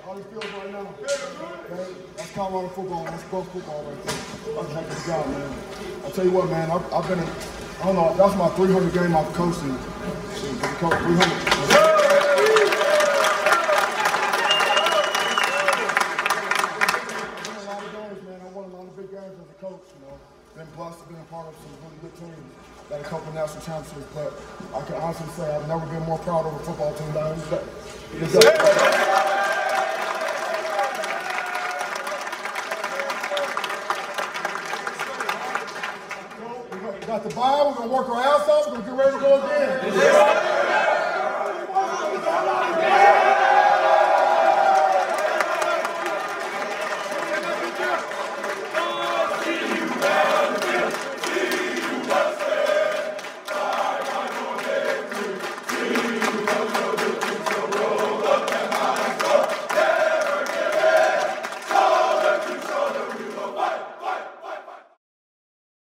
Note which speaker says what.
Speaker 1: How he feels right now? Okay? That's Colorado football. That's both football right there. That's a heck of a job, man. I'll tell you what, man. I've been in, I don't know, that's my 300 game I've coached in. Coach 300. Coach, you know, been blessed to be a part of some really good teams, got a couple national championships, but I can honestly say I've never been more proud of a football team than I am today. We got the bye, we're going to work our ass off, we're going to get ready to go again.